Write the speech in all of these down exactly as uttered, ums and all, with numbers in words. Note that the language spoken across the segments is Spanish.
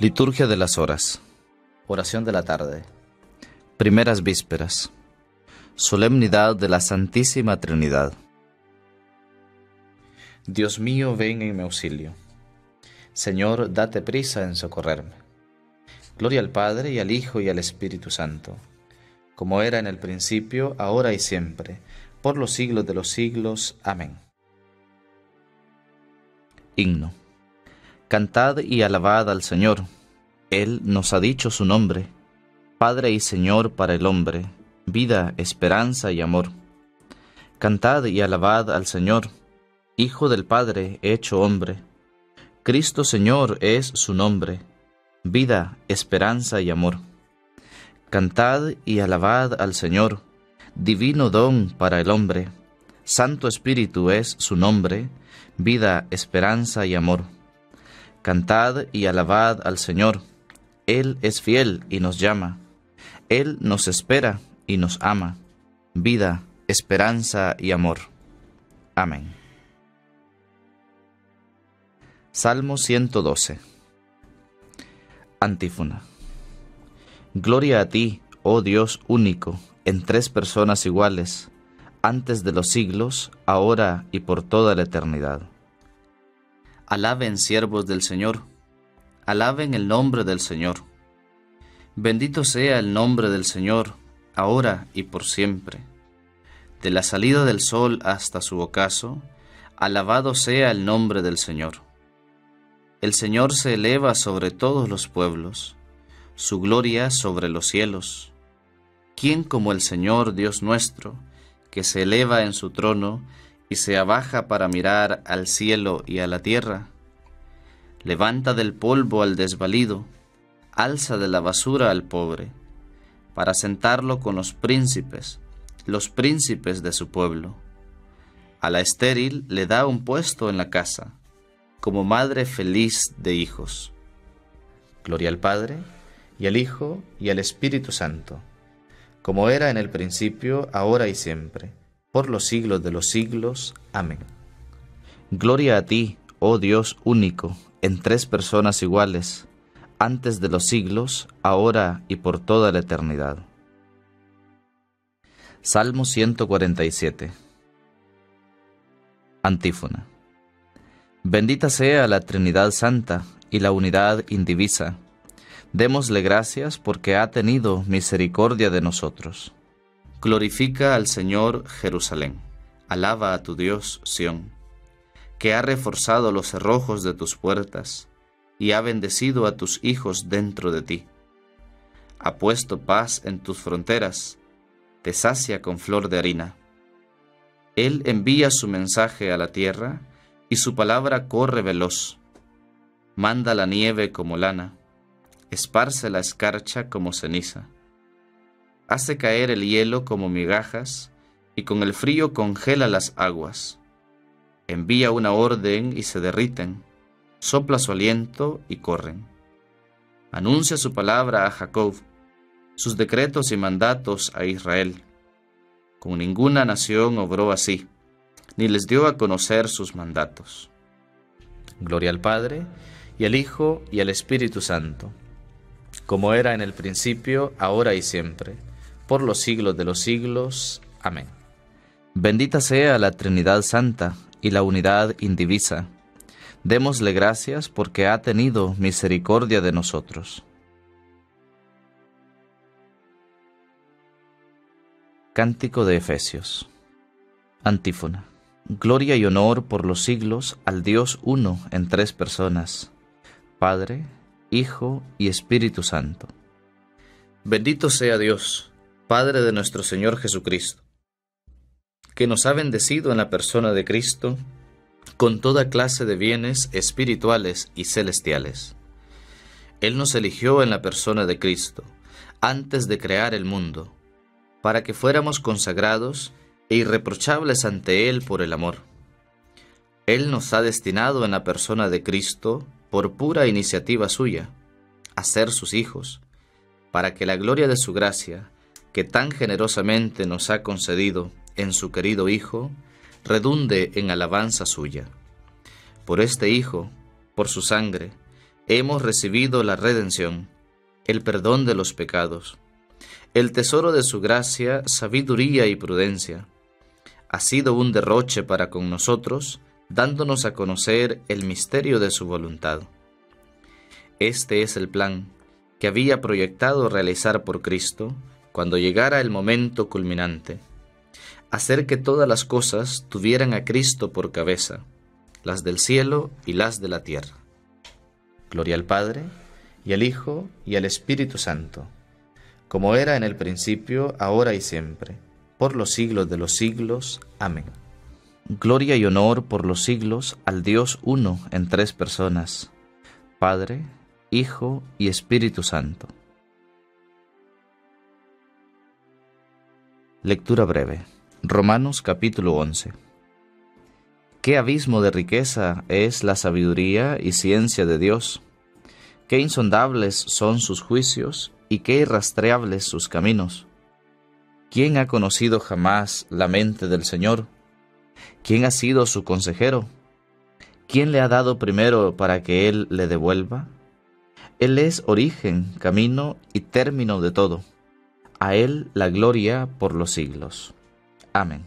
Liturgia de las horas. Oración de la tarde. Primeras vísperas. Solemnidad de la Santísima Trinidad. Dios mío, ven en mi auxilio. Señor, date prisa en socorrerme. Gloria al Padre, y al Hijo, y al Espíritu Santo, como era en el principio, ahora y siempre, por los siglos de los siglos. Amén. Himno. Cantad y alabad al Señor. Él nos ha dicho su nombre, Padre y Señor para el hombre, vida, esperanza y amor. Cantad y alabad al Señor, Hijo del Padre hecho hombre. Cristo Señor es su nombre, vida, esperanza y amor. Cantad y alabad al Señor, divino don para el hombre. Santo Espíritu es su nombre, vida, esperanza y amor. Cantad y alabad al Señor, Él es fiel y nos llama. Él nos espera y nos ama. Vida, esperanza y amor. Amén. Salmo ciento doce. Antífona. Gloria a ti, oh Dios único, en tres personas iguales, antes de los siglos, ahora y por toda la eternidad. Alaben siervos del Señor, alaben el nombre del Señor. Bendito sea el nombre del Señor, ahora y por siempre. De la salida del sol hasta su ocaso, alabado sea el nombre del Señor. El Señor se eleva sobre todos los pueblos, su gloria sobre los cielos. ¿Quién como el Señor Dios nuestro, que se eleva en su trono y se abaja para mirar al cielo y a la tierra? Levanta del polvo al desvalido, alza de la basura al pobre, para sentarlo con los príncipes, los príncipes de su pueblo. A la estéril le da un puesto en la casa, como madre feliz de hijos. Gloria al Padre, y al Hijo, y al Espíritu Santo, como era en el principio, ahora y siempre, por los siglos de los siglos. Amén. Gloria a ti, oh Dios único, en tres personas iguales, antes de los siglos, ahora y por toda la eternidad. Salmo ciento cuarenta y siete. Antífona. Bendita sea la Trinidad Santa y la unidad indivisa. Démosle gracias porque ha tenido misericordia de nosotros. Glorifica al Señor Jerusalén. Alaba a tu Dios Sión, que ha reforzado los cerrojos de tus puertas y ha bendecido a tus hijos dentro de ti. Ha puesto paz en tus fronteras, te sacia con flor de harina. Él envía su mensaje a la tierra y su palabra corre veloz. Manda la nieve como lana, esparce la escarcha como ceniza. Hace caer el hielo como migajas y con el frío congela las aguas. Envía una orden y se derriten, sopla su aliento y corren. Anuncia su palabra a Jacob, sus decretos y mandatos a Israel. Con ninguna nación obró así, ni les dio a conocer sus mandatos. Gloria al Padre, y al Hijo, y al Espíritu Santo, como era en el principio, ahora y siempre, por los siglos de los siglos. Amén. Bendita sea la Trinidad Santa y la unidad indivisa. Démosle gracias porque ha tenido misericordia de nosotros. Cántico de Efesios. Antífona. Gloria y honor por los siglos al Dios uno en tres personas, Padre, Hijo y Espíritu Santo. Bendito sea Dios, Padre de nuestro Señor Jesucristo, que nos ha bendecido en la persona de Cristo con toda clase de bienes espirituales y celestiales. Él nos eligió en la persona de Cristo, antes de crear el mundo, para que fuéramos consagrados e irreprochables ante Él por el amor. Él nos ha destinado en la persona de Cristo, por pura iniciativa suya, a ser sus hijos, para que la gloria de su gracia, que tan generosamente nos ha concedido en su querido Hijo, redunde en alabanza suya. Por este Hijo, por su sangre, hemos recibido la redención, el perdón de los pecados, el tesoro de su gracia, sabiduría y prudencia. Ha sido un derroche para con nosotros, dándonos a conocer el misterio de su voluntad. Este es el plan que había proyectado realizar por Cristo cuando llegara el momento culminante: hacer que todas las cosas tuvieran a Cristo por cabeza, las del cielo y las de la tierra. Gloria al Padre, y al Hijo, y al Espíritu Santo, como era en el principio, ahora y siempre, por los siglos de los siglos. Amén. Gloria y honor por los siglos al Dios uno en tres personas, Padre, Hijo y Espíritu Santo. Lectura breve. Romanos capítulo once. Qué abismo de riqueza es la sabiduría y ciencia de Dios. Qué insondables son sus juicios y qué irrastreables sus caminos. ¿Quién ha conocido jamás la mente del Señor? ¿Quién ha sido su consejero? ¿Quién le ha dado primero para que Él le devuelva? Él es origen, camino y término de todo. A Él la gloria por los siglos. Amén.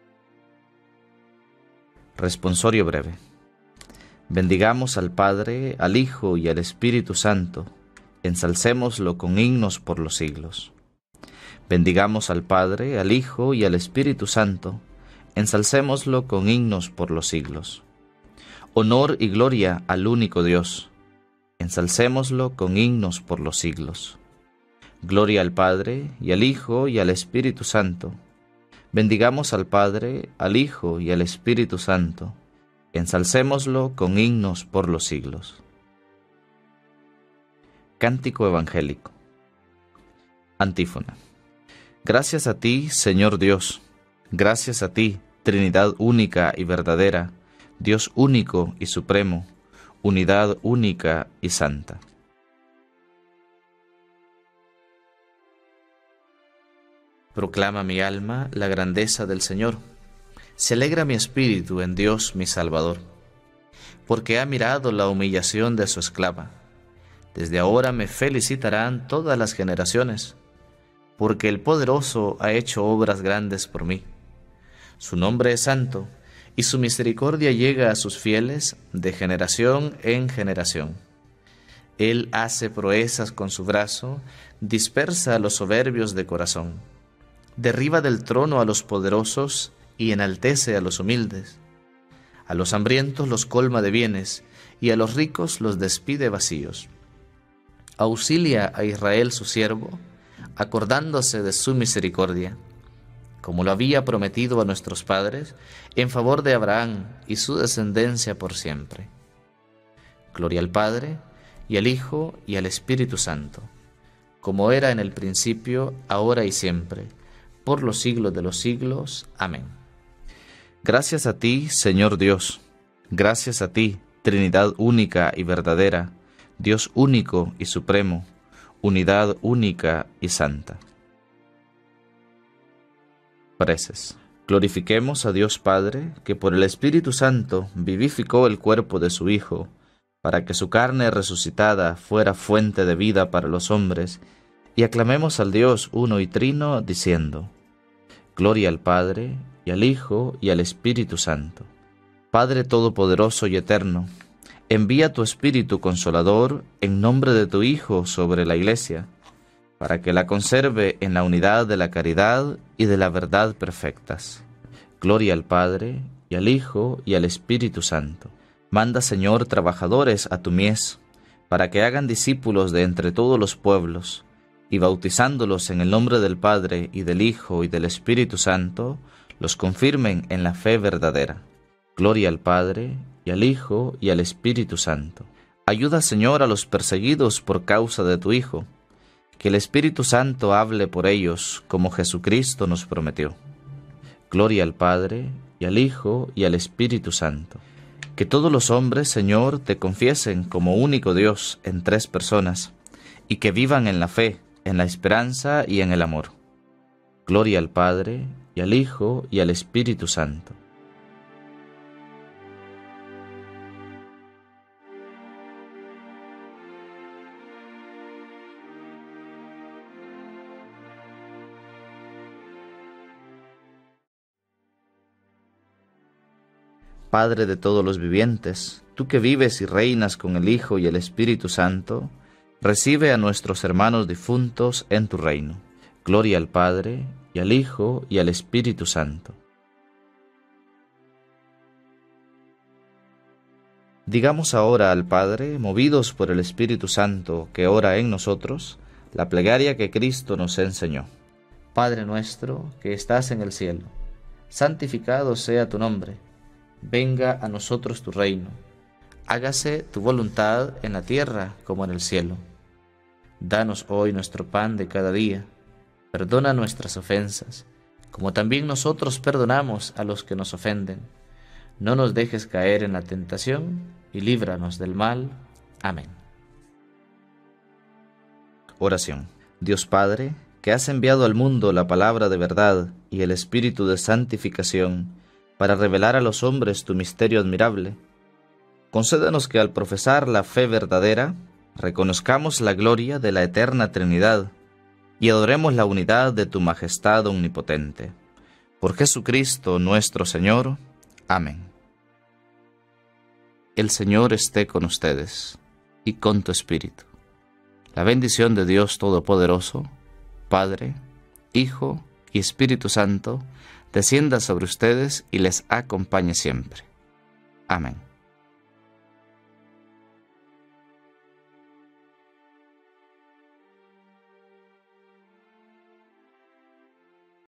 Responsorio breve. Bendigamos al Padre, al Hijo y al Espíritu Santo. Ensalcémoslo con himnos por los siglos. Bendigamos al Padre, al Hijo y al Espíritu Santo. Ensalcémoslo con himnos por los siglos. Honor y gloria al único Dios. Ensalcémoslo con himnos por los siglos. Gloria al Padre, y al Hijo, y al Espíritu Santo. Bendigamos al Padre, al Hijo, y al Espíritu Santo. Ensalcémoslo con himnos por los siglos. Cántico evangélico. Antífona. Gracias a ti, Señor Dios. Gracias a ti, Trinidad única y verdadera, Dios único y supremo, unidad única y santa. Proclama mi alma la grandeza del Señor. Se alegra mi espíritu en Dios mi Salvador, porque ha mirado la humillación de su esclava. Desde ahora me felicitarán todas las generaciones, porque el Poderoso ha hecho obras grandes por mí. Su nombre es santo, y su misericordia llega a sus fieles de generación en generación. Él hace proezas con su brazo, dispersa a los soberbios de corazón. Derriba del trono a los poderosos y enaltece a los humildes. A los hambrientos los colma de bienes, y a los ricos los despide vacíos. Auxilia a Israel su siervo, acordándose de su misericordia, como lo había prometido a nuestros padres, en favor de Abraham y su descendencia por siempre. Gloria al Padre, y al Hijo, y al Espíritu Santo, como era en el principio, ahora y siempre, por los siglos de los siglos. Amén. Gracias a ti, Señor Dios. Gracias a ti, Trinidad única y verdadera, Dios único y supremo, unidad única y santa. Preces. Glorifiquemos a Dios Padre, que por el Espíritu Santo vivificó el cuerpo de su Hijo, para que su carne resucitada fuera fuente de vida para los hombres, y aclamemos al Dios uno y trino, diciendo: Gloria al Padre, y al Hijo, y al Espíritu Santo. Padre todopoderoso y eterno, envía tu Espíritu Consolador en nombre de tu Hijo sobre la Iglesia, para que la conserve en la unidad de la caridad y de la verdad perfectas. Gloria al Padre, y al Hijo, y al Espíritu Santo. Manda, Señor, trabajadores a tu mies, para que hagan discípulos de entre todos los pueblos, y bautizándolos en el nombre del Padre, y del Hijo, y del Espíritu Santo, los confirmen en la fe verdadera. Gloria al Padre, y al Hijo, y al Espíritu Santo. Ayuda, Señor, a los perseguidos por causa de tu Hijo, que el Espíritu Santo hable por ellos, como Jesucristo nos prometió. Gloria al Padre, y al Hijo, y al Espíritu Santo. Que todos los hombres, Señor, te confiesen como único Dios en tres personas, y que vivan en la fe, en la esperanza y en el amor. Gloria al Padre, y al Hijo, y al Espíritu Santo. Padre de todos los vivientes, tú que vives y reinas con el Hijo y el Espíritu Santo, recibe a nuestros hermanos difuntos en tu reino. Gloria al Padre, y al Hijo, y al Espíritu Santo. Digamos ahora al Padre, movidos por el Espíritu Santo que ora en nosotros, la plegaria que Cristo nos enseñó. Padre nuestro, que estás en el cielo, santificado sea tu nombre. Venga a nosotros tu reino. Hágase tu voluntad en la tierra como en el cielo. Danos hoy nuestro pan de cada día. Perdona nuestras ofensas, como también nosotros perdonamos a los que nos ofenden. No nos dejes caer en la tentación y líbranos del mal. Amén. Oración. Dios Padre, que has enviado al mundo la palabra de verdad y el Espíritu de santificación, para revelar a los hombres tu misterio admirable, concédenos que al profesar la fe verdadera, reconozcamos la gloria de la eterna Trinidad y adoremos la unidad de tu majestad omnipotente. Por Jesucristo nuestro Señor. Amén. El Señor esté con ustedes y con tu espíritu. La bendición de Dios Todopoderoso, Padre, Hijo y Espíritu Santo, descienda sobre ustedes y les acompañe siempre. Amén.